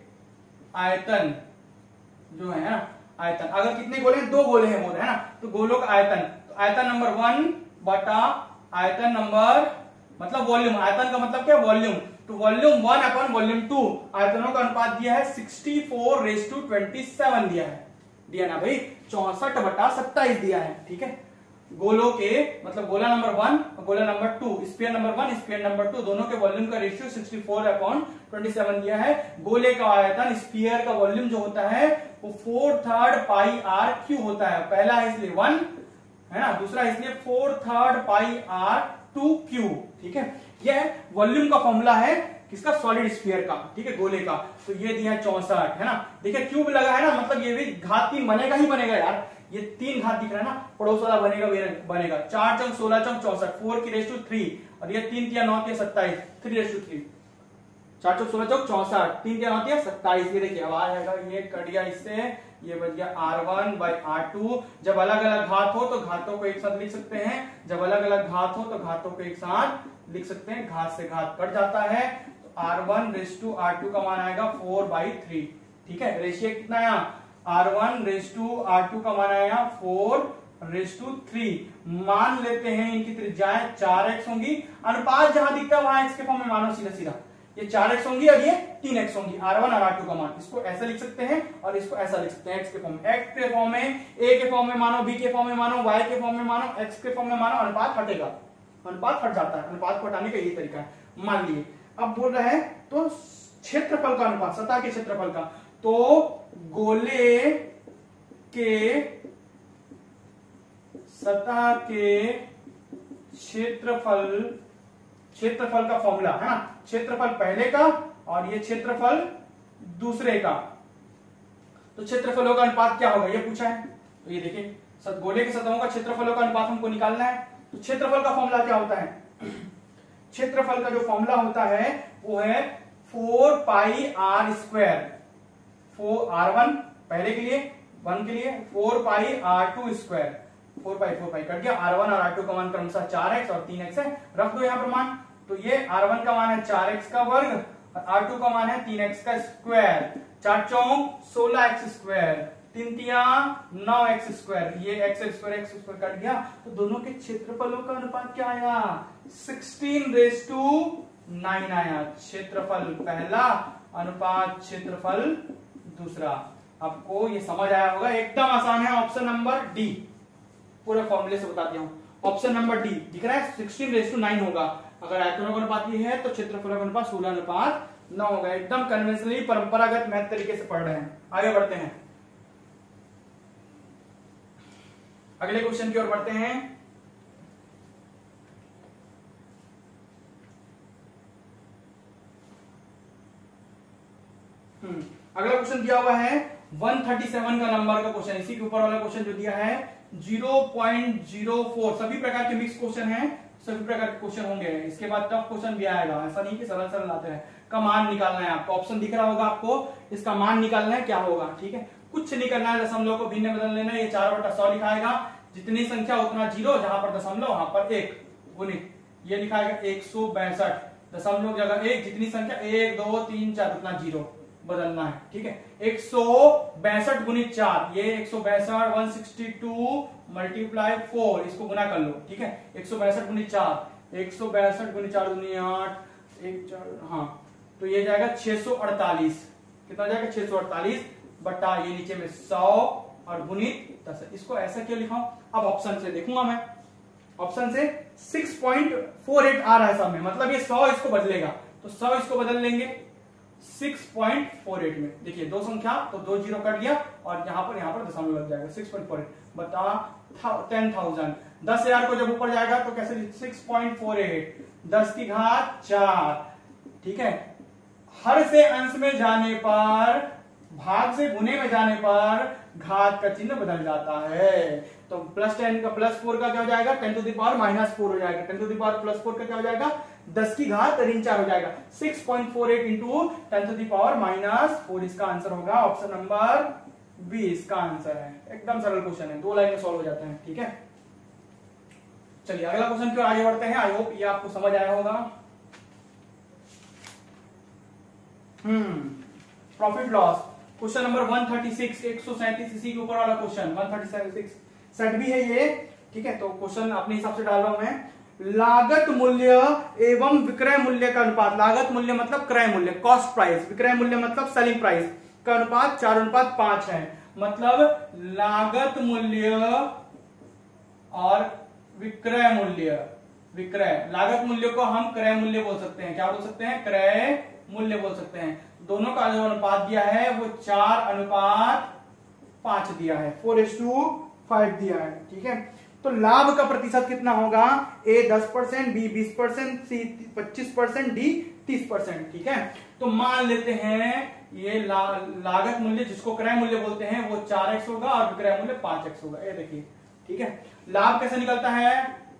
आयतन जो है ना, आयतन अगर कितने गोले हैं, दो गोले हैं मोर है ना, तो गोलों का आयतन, तो आयतन नंबर वन बटा आयतन नंबर, मतलब वॉल्यूम, आयतन का मतलब क्या, वॉल्यूम, तो volume one upon volume two, आयतनों का अनुपात दिया है sixty four race to twenty seven दिया है, दिया ना भाई, चौसठ बटा सत्ताईस दिया है, ठीक है। गोलों के मतलब गोला नंबर वन और गोला number two, sphere number one sphere number two, दोनों के वॉल्यूम का ratio sixty four upon twenty seven दिया है। गोले का आयतन, स्फीयर का वॉल्यूम जो होता है वो four third pi r cube होता है, पहला है इसलिए वन है ना, दूसरा इसलिए four third pi r two cube, ठीक है। यह वॉल्यूम का फॉर्मूला है किसका, सॉलिड स्फीयर का, ठीक है, गोले का। तो ये दिया है चौसठ है ना, देखिए क्यूब लगा है ना, मतलब ये भी घात तीन बनेगा ही बनेगा यार, ये तीन घात दिख रहा है ना, पड़ोस वाला बनेगा बनेगा, चार चौक सोलह चौक चौसठ, फोर की रेस टू थ्री, और ये तीन तिया नौ तिया सत्ताईस, थ्री रेस टू थ्री, चार चौक सोलह चौक चौसठ, तीन तिया नौ तिया सत्ताईस, ये देखिए अब आएगा, ये कट गया इससे, ये बच गया r one by r two. जब अलग अलग घात हो तो घातों को एक साथ लिख सकते हैं, जब अलग अलग घात हो तो घातों को एक साथ लिख सकते हैं, घात से घात कट जाता है, तो r one race to r two का मान आएगा फोर बाई थ्री, ठीक है। रेशियो कितना आया, r one race to r two का मान आया फोर रेस टू थ्री। मान लेते हैं इनकी त्रिज्याएं चार एक्स होंगी, अनुपात जहां दिखता है वहां एक्स के फॉर्म में मानो सीधा सीधा, ये चार एक्स होंगी और ये तीन एक्स होंगी, आर वन और आर टू का मान, इसको ऐसे लिख सकते हैं और इसको ऐसा लिख सकते हैं, एक्स के फॉर्म में, एक्स के फॉर्म में, ए के फॉर्म में मानो, बी के फॉर्म में मानो, वाई के फॉर्म में मानो, एक्स के फॉर्म में मानो, अनुपात हटेगा, अनुपात हट जाता है, अनुपात को हटाने का यही तरीका है। मान लिए अब बोल रहे हैं तो क्षेत्रफल का अनुपात, सतह के क्षेत्रफल का, तो गोले के सतह के क्षेत्रफल, क्षेत्रफल का फॉर्मूला है ना, क्षेत्रफल पहले का और ये क्षेत्रफल दूसरे का, तो क्षेत्रफलों का अनुपात क्या होगा ये पूछा है। तो ये देखिए गोले के सतहों का क्षेत्रफलों का अनुपात हमको निकालना है, तो क्षेत्रफल का फॉर्मूला क्या होता है, क्षेत्रफल का जो फॉर्मूला होता है वो है four pi r square, four r one पहले के लिए, वन के लिए four pi r two square, four pi four pi cut गया, आर वन और आर टू का मान क्रमशः चार एक्स और तीन एक्स है, रख दो यहां पर मान, तो ये आर वन का मान है चार एक्स का वर्ग और आर टू का मान है तीन एक्स का स्क्वायर, चार चौक सोलह एक्स स्क्वायर, तीन तिया नौ एक्स स्क्वायर, ये x square x square cut गया, तो दोनों के क्षेत्रफलों का अनुपात क्या आया, सिक्सटीन रेस टू नाइन आया, क्षेत्रफल पहला अनुपात क्षेत्रफल दूसरा। आपको ये समझ आया होगा, एकदम आसान है। ऑप्शन नंबर डी, पूरे फॉर्मूले से बता दिया हूं। ऑप्शन नंबर डी दिख रहा है, सिक्सटीन रेस टू नाइन होगा। अगर आयतनों का अनुपात ये है तो क्षेत्रफलों का अनुपात सोलह अनुपात नौ होगा। एकदम कन्वेंशनली परंपरागत मैथ तरीके से पढ़ रहे हैं। आगे बढ़ते हैं, अगले क्वेश्चन की ओर बढ़ते हैं। हम्म अगला क्वेश्चन दिया हुआ है एक सौ सैंतीस का नंबर का क्वेश्चन। इसी के ऊपर वाला क्वेश्चन जो दिया है ज़ीरो पॉइंट ज़ीरो फोर। सभी प्रकार के मिक्स क्वेश्चन हैं, सभी प्रकार के क्वेश्चन होंगे। इसके बाद टफ क्वेश्चन भी आएगा, ऐसा नहीं कि सरल सरल आते हैं। का मान निकालना है आपको, ऑप्शन दिख रहा होगा आपको, इसका मान निकालना है क्या होगा। ठीक है, कुछ नहीं करना है, दशमलव को भिन्न बदल लेना है। ये चार बटा सौ लिखाएगा, जितनी संख्या उतना जीरो, जहां पर दशमलव वहां पर एक गुणित ये लिखाएगा एक सौ बैसठ, दशमलव जगह एक, जितनी संख्या एक दो तीन चार उतना जीरो बदलना है। ठीक है, एक सौ बैसठ गुणित चार, ये एक सौ बैसठ one sixty two multiply four, इसको गुना कर लो। ठीक है, एक सौ बैसठ गुणित चार, एक सौ बैसठ गुणित चार दुनी आठ, एक चार, हाँ तो ये जाएगा छह सौ अड़तालीस। कितना जाएगा, छह सौ अड़तालीस बटा ये नीचे में सौ और गुणित दस। इसको ऐसा क्यों लिखा? अब ऑप्शन से देखूंगा मैं, ऑप्शन से सिक्स पॉइंट फोर एट आ रहा है सब में, मतलब ये सौ इसको बदलेगा, तो सौ इसको बदल लेंगे सिक्स पॉइंट फोर एट में। देखिए दो संख्या तो दो जीरो कट गया और यहां पर यहां पर दशमलव लग जाएगा। सिक्स पॉइंट फोर एट बता टेन थाउजेंड, दस हजार को जब ऊपर जाएगा तो कैसे, सिक्स पॉइंट फोर एट, दस की घात चार। ठीक है, हर से अंश में जाने पर, भाग से गुने में जाने पर घात का चिन्ह बदल जाता है। तो प्लस टेन का प्लस फोर का क्या हो जाएगा, ten to the power minus four हो जाएगा। Ten to the power plus four का क्या हो जाएगा, दस की घात ऋण चार हो जाएगा। Six point four eight into ten to the power minus four, इसका आंसर होगा ऑप्शन नंबर बी, इसका आंसर है। एकदम सरल क्वेश्चन है, दो लाइन में सॉल्व हो जाता है। ठीक है, चलिए अगला क्वेश्चन की ओर आगे बढ़ते हैं। आई होप ये आपको समझ आया होगा। Hmm profit loss question number एक सौ छत्तीस, एक सौ सैंतीस, इसी के ऊपर वाला क्वेश्चन एक सौ छत्तीस सेट भी है ये। ठीक है, तो क्वेश्चन अपने हिसाब से डाल रहा हूं मैं। लागत मूल्य एवं विक्रय मूल्य का अनुपात, लागत मूल्य मतलब क्रय मूल्य, कॉस्ट प्राइस, विक्रय मूल्य मतलब सेलिंग प्राइस का अनुपात चार अनुपात पांच है। मतलब लागत मूल्य और विक्रय मूल्य, विक्रय लागत मूल्य को हम क्रय मूल्य बोल सकते हैं। क्या बोल सकते हैं, क्रय मूल्य बोल सकते हैं। दोनों का जो अनुपात दिया है वो चार अनुपात पांच दिया है, फोर एस टू फाइव दिया है। ठीक है, तो लाभ का प्रतिशत कितना होगा, ए दस परसेंट, बी बीस परसेंट, सी पच्चीस परसेंट, डी तीस परसेंट। ठीक है, तो मान लेते हैं ये ला, लागत मूल्य जिसको क्रय मूल्य बोलते हैं वो चार एक्स होगा और विक्रय मूल्य पांच एक्स होगा। ये देखिए, ठीक है, लाभ कैसे निकलता है,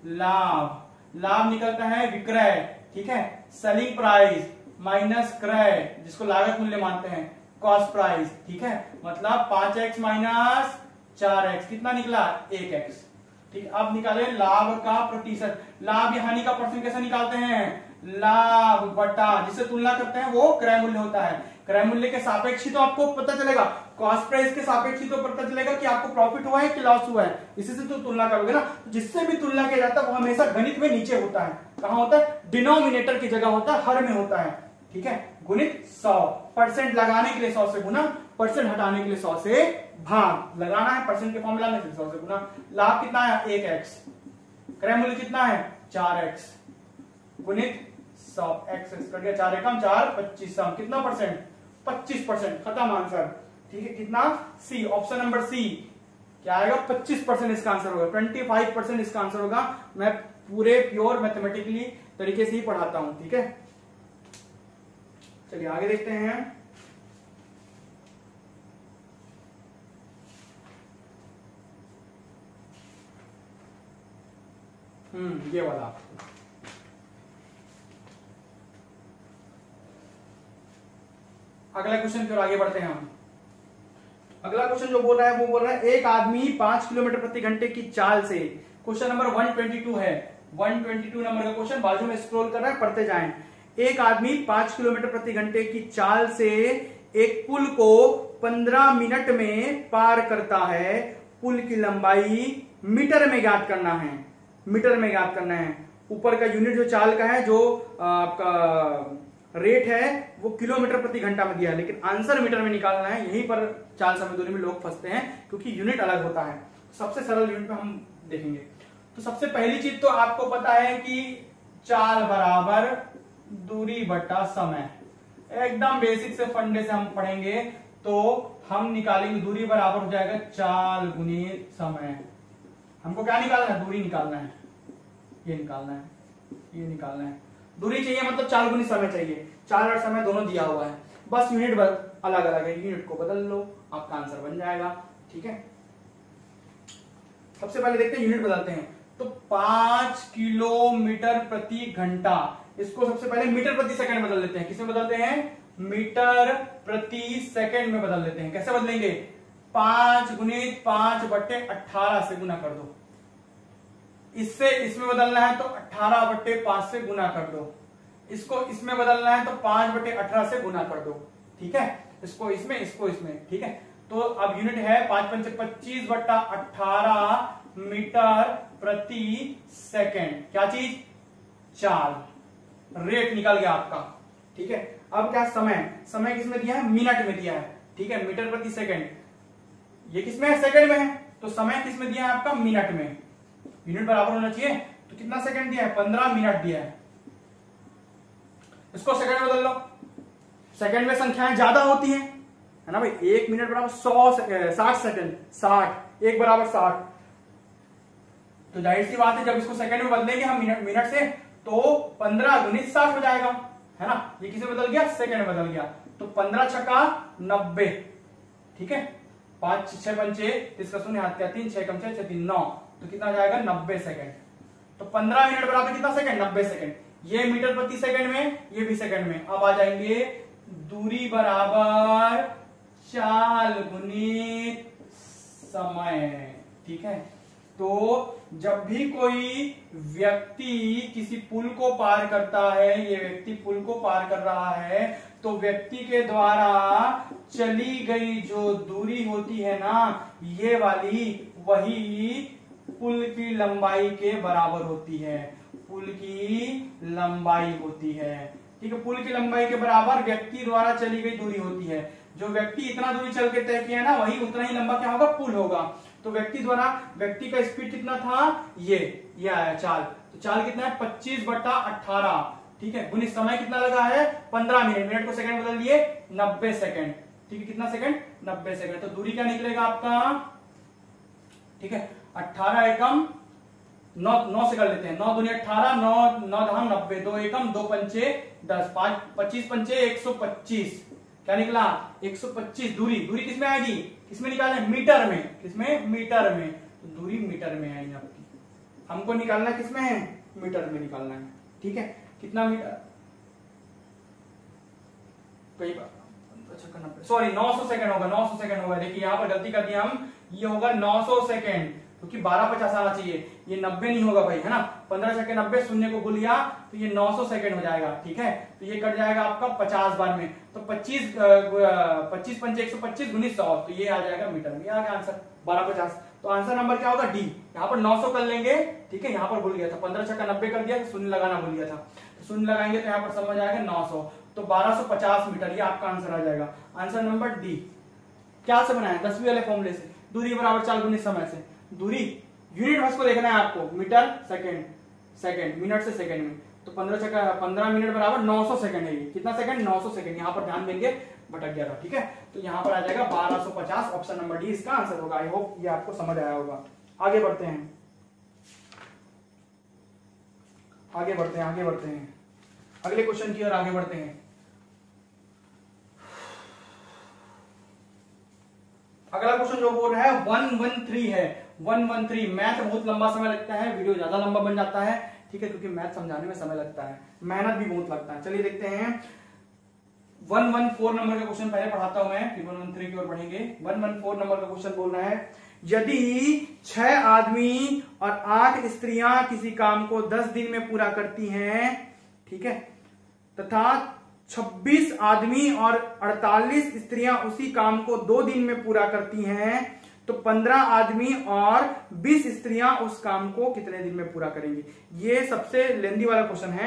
लाभ लाभ निकलता है विक्रय। ठीक है, सेलिंग प्राइस माइनस क्रय जिसको लागत मूल्य मानते हैं, कॉस्ट प्राइस। ठीक है, मतलब पांच एक्स माइनस चार एक्स कितना निकला, एक एक्स। ठीक है, अब निकाले लाभ का प्रतिशत। लाभ या हानि का परसेंट कैसे निकालते हैं, लाभ बटा जिससे तुलना करते हैं वो क्रय मूल्य होता है। क्रय मूल्य के सापेक्ष ही तो आपको पता चलेगा, कॉस्ट प्राइस के सापेक्ष ही तो पता चलेगा कि आपको प्रॉफिट हुआ है कि लॉस हुआ है। इसी से तो तुलना करोगे ना, जिससे भी तुलना किया जाता है वो हमेशा गणित में नीचे होता है। कहां होता है, डिनोमिनेटर की जगह होता है, हर में होता है। ठीक है, गुणित सौ, परसेंट लगाने के लिए सौ से गुना, परसेंट हटाने के लिए सौ से भाग, लगाना है परसेंट के फॉर्मूला में सौ से गुना। लाभ कितना है, एक एक्स, क्रय मूल्य कितना है, चार एक्स, गुणित सौ, एक्स एक्स कट गया, चार एकम चार, पच्चीस सम, कितना परसेंट, पच्चीस परसेंट, खत्म आंसर। ठीक है, कितना, सी, ऑप्शन नंबर सी क्या आएगा, पच्चीस परसेंट इसका आंसर होगा, पच्चीस परसेंट इसका आंसर होगा। मैं पूरे प्योर मैथमेटिकली तरीके से ही पढ़ाता हूं। ठीक है, चलिए आगे देखते हैं। हम्म ये वाला अगला क्वेश्चन की ओर आगे बढ़ते हैं हम। अगला क्वेश्चन जो बोल रहा है वो बोल रहा है एक आदमी पांच किलोमीटर प्रति घंटे की चाल से, क्वेश्चन नंबर एक सौ बाईस है, एक सौ बाईस नंबर का क्वेश्चन, बाजू में स्क्रॉल कर रहा है, पढ़ते जाएं। एक आदमी पांच किलोमीटर प्रति घंटे की चाल से एक पुल को पंद्रह मिनट में पार करता है। पुल की लंबाई मीटर में ज्ञात करना है, मीटर में ज्ञात करना है। ऊपर का यूनिट जो चाल का है, जो आपका रेट है वो किलोमीटर प्रति घंटा में दिया है, लेकिन आंसर मीटर में निकालना है। यहीं पर चाल समय दूरी में लोग फंसते हैं क्योंकि यूनिट अलग होता है। सबसे सरल यूनिट में हम देखेंगे। तो सबसे पहली चीज तो आपको पता है कि चाल बराबर दूरी बटा समय, एकदम बेसिक से फंडे से हम पढ़ेंगे तो हम निकालेंगे दूरी बराबर हो जाएगा चाल गुणित समय। हमको क्या निकालना है? दूरी निकालना है, ये निकालना है, ये निकालना है। दूरी चाहिए मतलब चाल गुणित समय चाहिए। चाल और समय दोनों दिया हुआ है, बस यूनिट अलग अलग है, यूनिट को बदल लो, आपका आंसर बन जाएगा। ठीक है, सबसे पहले देखते हैं यूनिट बदलते हैं। तो पांच किलोमीटर प्रति घंटा, इसको सबसे पहले मीटर प्रति सेकंड बदल लेते हैं। किसमें बदलते हैं? मीटर प्रति सेकंड में बदल लेते हैं। कैसे बदलेंगे? पांच गुणित पांच बट्टे अट्ठारह से गुना कर दो। इससे इसमें बदलना है तो अट्ठारह बट्टे पांच से गुना कर दो। इसको इसमें बदलना है तो पांच बट्टे अठारह से गुना कर दो। ठीक है, इसको इसमें, इसको इसमें। ठीक है, तो अब यूनिट है पांच पंचे पच्चीस बट्टा अट्ठारह मीटर प्रति सेकंड। क्या चीज? चाल। रेट निकल गया आपका। ठीक है, अब क्या? समय। समय किसमें दिया है? मिनट में दिया है। ठीक है, मीटर प्रति सेकंड, ये किसमें है? सेकंड में है। तो समय किसमें दिया है आपका? मिनट में। यूनिट बराबर होना चाहिए, तो कितना सेकंड दिया है? पंद्रह मिनट दिया है। इसको सेकंड में बदल लो। सेकंड में संख्याएं ज्यादा होती हैं, है ना भाई। एक मिनट बराबर सौ साठ सेकंड, साठ, एक बराबर साठ। तो जाहिर सी बात है जब इसको सेकंड में बदलेंगे हम मिनट मिनट से, तो पंद्रह गुणित साठ हो जाएगा, है ना। ये किसे बदल गया? सेकंड में बदल गया। तो पंद्रह छक्का नब्बे। ठीक है, पांच छह पंचे, इसका शून्य हाथ का तीन, छह कम छह, छह तीन नौ, तो कितना हो जाएगा? नब्बे सेकंड। तो पंद्रह मिनट बराबर कितना सेकंड? नब्बे सेकंड। ये मीटर प्रति सेकंड में, ये भी सेकंड में। अब आ जाएंगे दूरी बराबर चाल गुणित समय। ठीक है, तो जब भी कोई व्यक्ति किसी पुल को पार करता है, ये व्यक्ति पुल को पार कर रहा है, तो व्यक्ति के द्वारा चली गई जो दूरी होती है ना, ये वाली, वही पुल की लंबाई के बराबर होती है। पुल की लंबाई होती है। ठीक है, पुल की लंबाई के बराबर व्यक्ति द्वारा चली गई दूरी होती है। जो व्यक्ति इतना दूरी चल के तय किया ना, वही उतना ही लंबा क्या होगा? पुल होगा। तो व्यक्ति द्वारा, व्यक्ति का स्पीड कितना था? ये ये आया चाल। तो चाल कितना है? पच्चीस बटा अट्ठारह। ठीक है, गुणित समय कितना लगा है? पंद्रह मिनट। मिनट को सेकंड बदल दिए, नब्बे सेकंड। ठीक है, कितना सेकंड? नब्बे सेकंड। तो दूरी क्या निकलेगा आपका? ठीक है, अट्ठारह एकम नौ, नौ से कर लेते हैं। नौ दूनी अट्ठारह, नौ नौ धाम नब्बे, दो एकम, दो पंचे दस, पांच पच्चीस पंचे एक सौ पच्चीस। क्या निकला? एक सौ पच्चीस। दूरी दूरी किसमें आएगी? किसमें निकालना है? मीटर में। किसमें? मीटर में। तो दूरी मीटर में आएगी आपकी। हमको निकालना किसमें है? मीटर में निकालना है। ठीक है, कितना मीटर? कई बार अच्छा करना पड़ेगा, सॉरी नौ सौ सेकंड होगा। नौ सौ सेकंड होगा। देखिए यहाँ पर गलती कर दिया हम, ये होगा नौ सौ सेकंड, क्योंकि बारह पचास आना चाहिए, ये नब्बे नहीं होगा भाई, है ना। पंद्रह सेकंड नब्बे, शून्य को भूल गया तो ये नौ सौ सेकंड हो जाएगा। ठीक है, तो ये कट जाएगा आपका पचास बार में, तो पच्चीस पच्चीस पंचे एक सौ पच्चीस गुणित सौ, तो ये आ जाएगा मीटर में। ये आ गया आंसर बारह पचास। तो आंसर नंबर क्या होगा? डी। यहाँ पर नौ सौ कर लेंगे। ठीक है, यहाँ पर भूल गया था, पंद्रह छक्का नब्बे कर दिया, शून्य लगाना भूल गया था, तो शून्य लगाएंगे तो यहाँ पर समझ आएगा नौ सौ, तो बारह सौ पचास मीटर, ये आपका आंसर आ जाएगा। Answer number D. क्या से बनाया? दसवीं वाले फॉर्मूले से, दूरी बराबर चाल गुणित समय से। दूरी यूनिट बस को देखना है आपको, मीटर सेकंड, सेकंड मिनट से सेकंड में, तो पंद्रह छक्का पंद्रह मिनट बराबर नौ सौ सेकंड है। ये कितना सेकंड? नौ सौ सेकंड। यहाँ पर ध्यान देंगे, भटक गया था। ठीक है, तो यहाँ पर आ जाएगा बारह सौ पचास। ऑप्शन नंबर डी इसका आंसर होगा। आई होप ये आपको समझ आया होगा। आगे बढ़ते हैं, आगे बढ़ते हैं, आगे बढ़ते हैं अगले क्वेश्चन की ओर आगे बढ़ते हैं। अगला क्वेश्चन जो बोल रहा है वन वन थ्री है। वन वन थ्री मैथ बहुत लंबा समय लगता है, वीडियो ज्यादा लंबा बन जाता है। ठीक है, क्योंकि मैथ समझाने में समय लगता है, मेहनत भी बहुत लगता है। चलिए देखते हैं वन वन फोर नंबर का क्वेश्चन पहले पढ़ाता हूं मैं, फिर वन वन थ्री की ओर बढ़ेंगे। वन वन फोर नंबर का क्वेश्चन बोल रहा है, यदि छह आदमी और आठ स्त्रियां किसी काम को दस दिन में पूरा करती हैं, ठीक है, तथा छब्बीस आदमी और अड़तालीस स्त्रियां उसी काम को दो दिन में पूरा करती हैं, तो पंद्रह आदमी और बीस स्त्रियां उस काम को कितने दिन में पूरा करेंगी? ये सबसे लेंदी वाला क्वेश्चन है।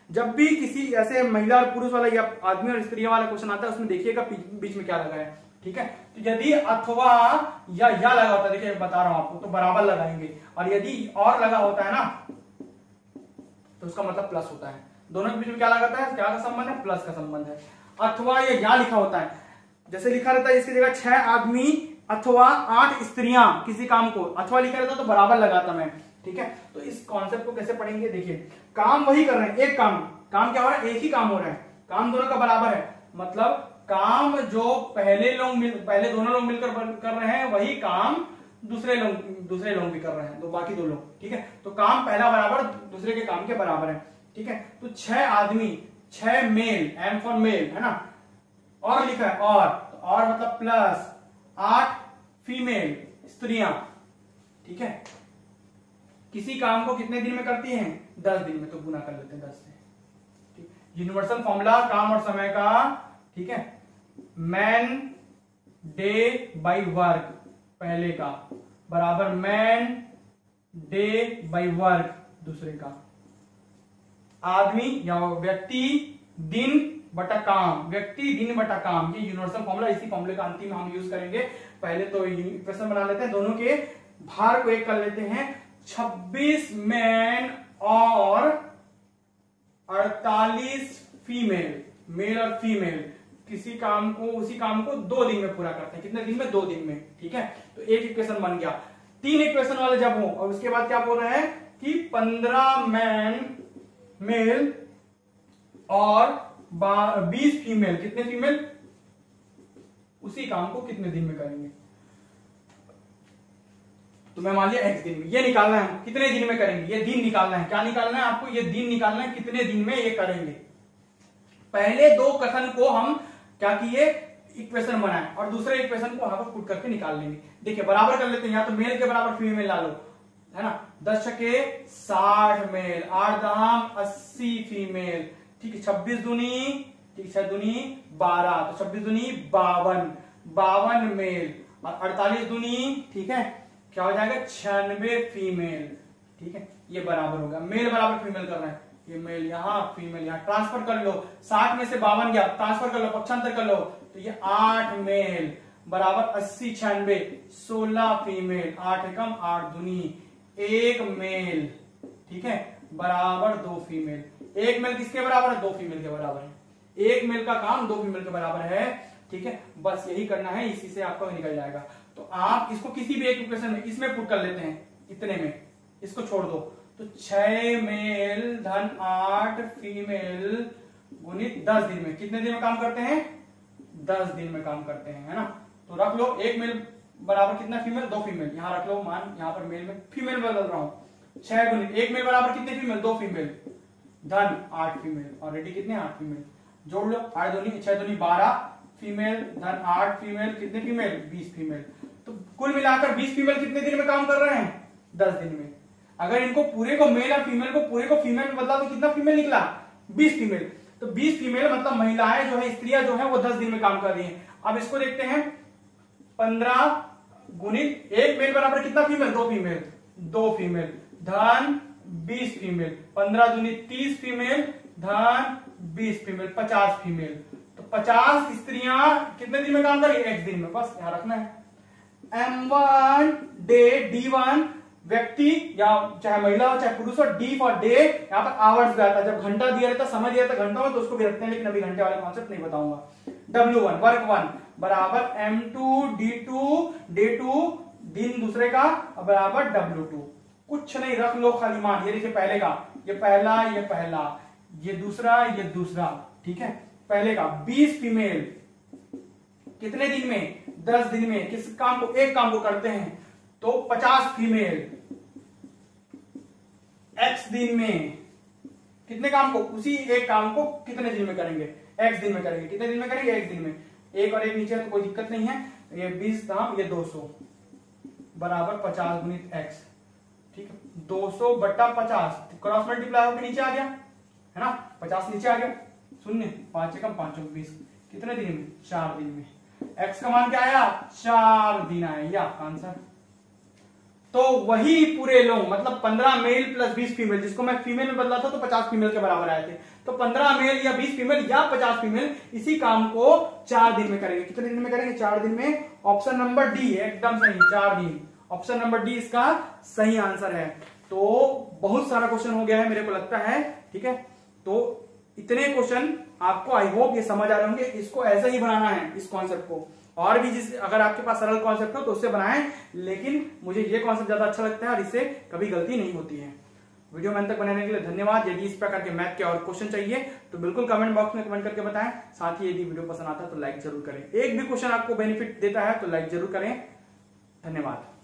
जब भी किसी ऐसे महिला और पुरुष वाला या आदमी और स्त्री वाला क्वेश्चन आता है उसमें देखिएगा बीच में क्या लगा है, ठीक है। तो यदि अथवा या या लगा होता है, देखिए बता रहा हूं आपको, तो बराबर लगाएंगे, और यदि और लगा होता है ना तो उसका मतलब प्लस होता है। दोनों के बीच में क्या लगाता है, क्या का संबंध है, प्लस का संबंध है। अथवा या या लिखा होता है, जैसे लिखा रहता है इसकी जगह छह आदमी अथवा आठ स्त्रियां किसी काम को, अथवा लिखा रहता तो बराबर लगाता मैं, ठीक है। तो इस कॉन्सेप्ट को कैसे पढ़ेंगे, देखिए काम वही कर रहे हैं, एक काम काम क्या हो रहा है, एक ही काम हो रहा है, काम दोनों का बराबर है, मतलब काम जो पहले लोग मिल पहले दोनों लोग मिलकर कर रहे हैं वही काम दूसरे लोग दूसरे लोग भी कर रहे हैं, तो बाकी दो लोग, ठीक है। तो काम पहला बराबर दूसरे के काम के बराबर है, ठीक है। तो छह आदमी, छह मेल, एम फॉर मेल है ना, और लिखा है और, तो और मतलब प्लस, आठ फीमेल स्त्रियां, ठीक है, किसी काम को कितने दिन में करती हैं, दस दिन में, तो गुना कर लेते हैं दस से, ठीक। यूनिवर्सल फॉर्मूला काम और समय का, ठीक है, मैन डे बाई वर्क पहले का बराबर मैन डे बाई वर्क दूसरे का, आदमी या व्यक्ति दिन बटा काम, व्यक्ति दिन बटा काम, ये यूनिवर्सल फॉर्मूला, इसी फॉर्मूले का अंतिम हम यूज करेंगे। पहले तो इक्वेशन बना लेते हैं, दोनों के भार को एक कर लेते हैं, छब्बीस मैन और अड़तालीस फीमेल, मेल और फीमेल किसी काम को उसी काम को दो दिन में पूरा करते हैं, कितने दिन में, दो दिन में, ठीक है। तो एक इक्वेशन बन गया। तीन इक्वेशन वाले जब हो और उसके बाद क्या बोल रहे हैं कि पंद्रह मैन मेल और बीस फीमेल, कितने फीमेल, उसी काम को कितने दिन में करेंगे, तो मैं मान लिया एक्स दिन में, ये निकालना है कितने दिन में करेंगे, ये दिन निकालना है, क्या निकालना है आपको, ये दिन निकालना है कितने दिन में ये करेंगे। पहले दो कथन को हम क्या किए, इक्वेशन बनाए, और दूसरे इक्वेशन को वहां पर पुट करके निकाल लेंगे। देखिए बराबर कर लेते हैं, या तो मेल के बराबर फीमेल ला लो, है ना, दस छके साठ मेल, आठ दाम अस्सी फीमेल, ठीक है, छब्बीस दूनी, ठीक, छह दूनी बारह, तो छब्बीस दूनी बावन, बावन मेल, और अड़तालीस दूनी, ठीक है, क्या हो जाएगा, छियानवे फीमेल, ठीक है, ये बराबर होगा, मेल बराबर फीमेल कर रहे हैं, ये मेल यहां फीमेल यहां, ट्रांसफर कर लो, साठ में से बावन गया, ट्रांसफर कर लो, पक्षांतर कर लो, तो ये आठ मेल बराबर अस्सी छियानवे, सोलह फीमेल, आठ एकम आठ दूनी, एक मेल, ठीक है, बराबर दो फीमेल, एक मेल किसके बराबर है, दो फीमेल के बराबर है, एक मेल का काम दो फीमेल के बराबर है, ठीक है। बस यही करना है, इसी से आपका निकल जाएगा। तो आप इसको किसी भी एक इक्वेशन में इसमें पुट कर लेते हैं, इतने में इसको छोड़ दो, तो छह मेल धन आठ फीमेल गुणित दस दिन में, कितने दिन में काम करते हैं, दस दिन में काम करते हैं, है ना। तो रख लो एक मेल बराबर कितना फीमेल, दो फीमेल, यहां रख लो मान, यहां पर मेल में फीमेल बदल रहा हूं, छह गुणित एक मेल बराबर कितने फीमेल, दो फीमेल धन आठ फीमेल, ऑलरेडी कितने, आठ फीमेल, जोड़ लो, आठ दूनी छह दूनी बारह फीमेल धन आठ फीमेल, कितने फीमेल, बीस फीमेल, तो कुल मिलाकर बीस फीमेल कितने दिन में काम कर रहे हैं, दस दिन में। अगर इनको पूरे को मेल और फीमेल को पूरे को फीमेल में बदला तो कितना फीमेल निकला, बीस फीमेल, तो बीस फीमेल मतलब महिलाएं जो है, स्त्रियां जो है वो दस दिन में काम कर रही हैं। अब इसको देखते हैं, पंद्रह गुणित एक मेल बराबर कितना फीमेल, दो फीमेल, दो फीमेल धन बीस फीमेल, पंद्रह दूनी तीस फीमेल धन बीस फीमेल, पचास फीमेल, तो पचास स्त्रियां कितने दिन में काम करेंगी, एक दिन में, बस यहां रखना है। M one day, D one व्यक्ति या चाहे महिला हो चाहे पुरुष हो, डी फॉर डे, यहाँ पर आवर्स भी आता है, जब घंटा दिया रहता, समय दिया रहता घंटा में, तो उसको भी रखते हैं, लेकिन अभी घंटे वाले कॉन्सेप्ट नहीं बताऊंगा। डब्ल्यू वन वर्क वन बराबर M two D two, day two दिन दूसरे का बराबर डब्ल्यू टू, कुछ नहीं, रख लो खाली मान, ये देखिए पहले का, ये पहला, ये पहला, ये दूसरा, ये दूसरा, ठीक है, पहले का बीस फीमेल कितने दिन में, दस दिन में, किस काम को, एक काम को करते हैं, तो पचास फीमेल एक्स दिन में, कितने काम को, उसी एक काम को कितने दिन में करेंगे, एक्स दिन में करेंगे, कितने दिन में करेंगे, एक दिन में, एक और एक नीचे तो कोई दिक्कत नहीं है, ये बीस दाम, ये दो सौ बराबर पचास गुणित एक्स, ठीक है, दो सौ बट्टा पचास, क्रॉस मल्टीप्लाई होकर नीचे आ गया, है ना, पचास नीचे आ गया, शून्य, पांच एकम पांच बीस, कितने दिन में, चार दिन में, एक्स का मान क्या आया, चार दिन आया, ये आपका आंसर। तो वही पूरे लोग, मतलब पंद्रह मेल प्लस बीस फीमेल, जिसको मैं फीमेल में बदला था तो पचास फीमेल के बराबर आए थे, तो पंद्रह मेल या बीस फीमेल या पचास फीमेल इसी काम को चार दिन में करेंगे। कितने दिन में करेंगे? चार दिन में। ऑप्शन नंबर डी है एकदम सही, चार दिन। ऑप्शन नंबर डी इसका सही आंसर है। तो बहुत सारा क्वेश्चन हो गया है मेरे को लगता है, ठीक है। तो इतने क्वेश्चन आपको आई होप ये समझ आ रहे होंगे। इसको ऐसे ही बनाना है, इस कॉन्सेप्ट को। और भी जिस अगर आपके पास सरल कॉन्सेप्ट हो तो उससे बनाएं, लेकिन मुझे ये कॉन्सेप्ट ज्यादा अच्छा लगता है और इससे कभी गलती नहीं होती है। वीडियो में अंत तक बनाने के लिए धन्यवाद। यदि इस प्रकार के मैथ के और क्वेश्चन चाहिए तो बिल्कुल कमेंट बॉक्स में कमेंट करके बताएं। साथ ही यदि वीडियो पसंद आता है तो लाइक जरूर करें। एक भी क्वेश्चन आपको बेनिफिट देता है तो लाइक जरूर करें। धन्यवाद।